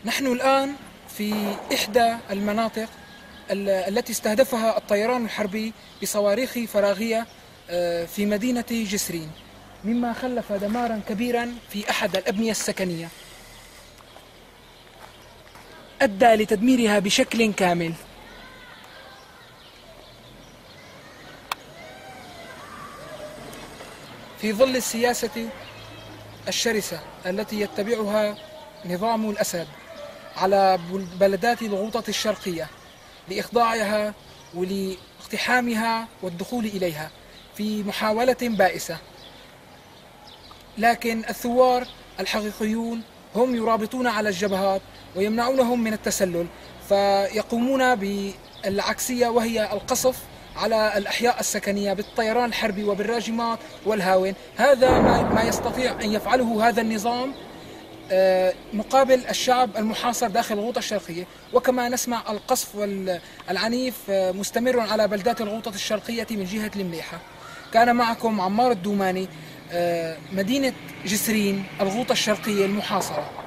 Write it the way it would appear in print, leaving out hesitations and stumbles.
نحن الآن في إحدى المناطق التي استهدفها الطيران الحربي بصواريخ فراغية في مدينة جسرين، مما خلف دمارا كبيرا في أحد الأبنية السكنية أدى لتدميرها بشكل كامل. في ظل السياسة الشرسة التي يتبعها نظام الأسد على بلدات الغوطة الشرقية لإخضاعها ولاقتحامها والدخول إليها في محاولة بائسة، لكن الثوار الحقيقيون هم يرابطون على الجبهات ويمنعونهم من التسلل، فيقومون بالعكسية وهي القصف على الأحياء السكنية بالطيران الحربي وبالراجمات والهاون. هذا ما يستطيع أن يفعله هذا النظام مقابل الشعب المحاصر داخل الغوطة الشرقية. وكما نسمع القصف العنيف مستمر على بلدات الغوطة الشرقية من جهة المليحة. كان معكم عمار الدوماني، مدينة جسرين، الغوطة الشرقية المحاصرة.